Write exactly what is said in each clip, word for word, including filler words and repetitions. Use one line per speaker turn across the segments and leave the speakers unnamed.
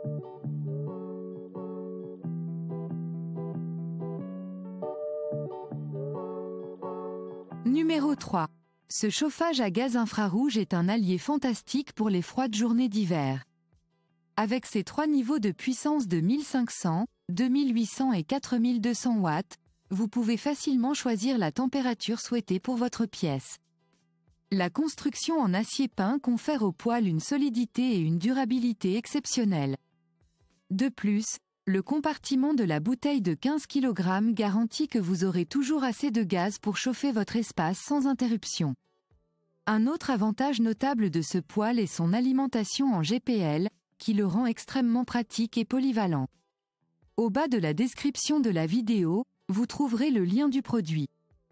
Numéro trois. Ce chauffage à gaz infrarouge est un allié fantastique pour les froides journées d'hiver. Avec ses trois niveaux de puissance de mille cinq cents, deux mille huit cents et quatre mille deux cents watts, vous pouvez facilement choisir la température souhaitée pour votre pièce. La construction en acier peint confère au poêle une solidité et une durabilité exceptionnelles. De plus, le compartiment de la bouteille de quinze kilogrammes garantit que vous aurez toujours assez de gaz pour chauffer votre espace sans interruption. Un autre avantage notable de ce poêle est son alimentation en G P L, qui le rend extrêmement pratique et polyvalent. Au bas de la description de la vidéo, vous trouverez le lien du produit.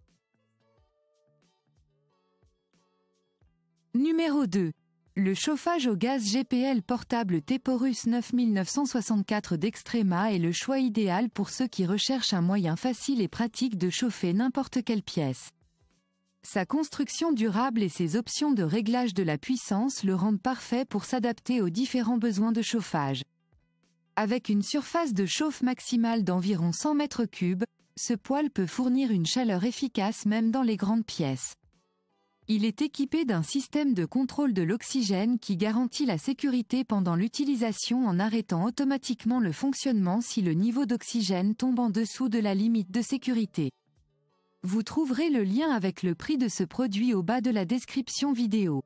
Numéro deux. Le chauffage au gaz G P L portable Teporus neuf mille neuf cent soixante-quatre d'Extrema est le choix idéal pour ceux qui recherchent un moyen facile et pratique de chauffer n'importe quelle pièce. Sa construction durable et ses options de réglage de la puissance le rendent parfait pour s'adapter aux différents besoins de chauffage. Avec une surface de chauffe maximale d'environ cent mètres cubes, ce poêle peut fournir une chaleur efficace même dans les grandes pièces. Il est équipé d'un système de contrôle de l'oxygène qui garantit la sécurité pendant l'utilisation en arrêtant automatiquement le fonctionnement si le niveau d'oxygène tombe en dessous de la limite de sécurité. Vous trouverez le lien avec le prix de ce produit au bas de la description vidéo.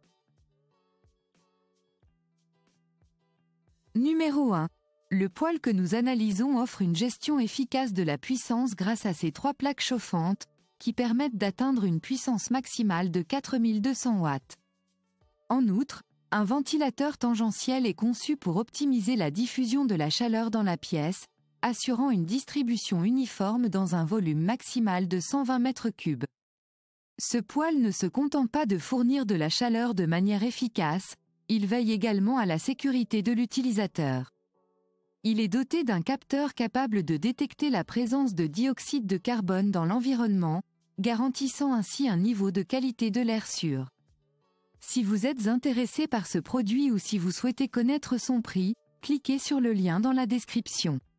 Numéro un. Le poêle que nous analysons offre une gestion efficace de la puissance grâce à ses trois plaques chauffantes, qui permettent d'atteindre une puissance maximale de quatre mille deux cents watts. En outre, un ventilateur tangentiel est conçu pour optimiser la diffusion de la chaleur dans la pièce, assurant une distribution uniforme dans un volume maximal de cent vingt mètres cubes. Ce poêle ne se contente pas de fournir de la chaleur de manière efficace, il veille également à la sécurité de l'utilisateur. Il est doté d'un capteur capable de détecter la présence de dioxyde de carbone dans l'environnement, garantissant ainsi un niveau de qualité de l'air sûr. Si vous êtes intéressé par ce produit ou si vous souhaitez connaître son prix, cliquez sur le lien dans la description.